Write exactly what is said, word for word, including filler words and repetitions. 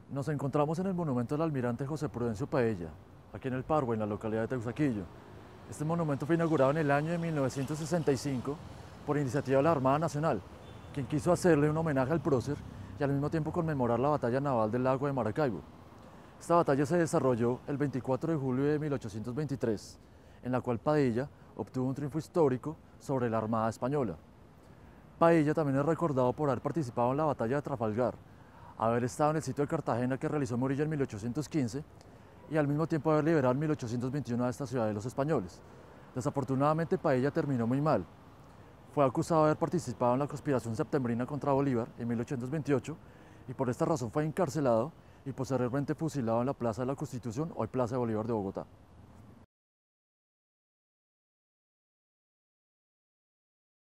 Nos encontramos en el monumento del almirante José Prudencio Paella, aquí en el Parvo, en la localidad de Teusaquillo. Este monumento fue inaugurado en el año de mil novecientos sesenta y cinco por iniciativa de la Armada Nacional, quien quiso hacerle un homenaje al prócer y al mismo tiempo conmemorar la batalla naval del lago de Maracaibo. Esta batalla se desarrolló el veinticuatro de julio de mil ochocientos veintitrés, en la cual Padilla obtuvo un triunfo histórico sobre la Armada Española. Padilla también es recordado por haber participado en la batalla de Trafalgar, haber estado en el sitio de Cartagena que realizó Morillo en mil ochocientos quince y al mismo tiempo haber liberado en mil ochocientos veintiuno a esta ciudad de los españoles. Desafortunadamente Padilla terminó muy mal. Fue acusado de haber participado en la conspiración septembrina contra Bolívar en mil ochocientos veintiocho y por esta razón fue encarcelado y posteriormente fusilado en la Plaza de la Constitución, hoy Plaza de Bolívar de Bogotá.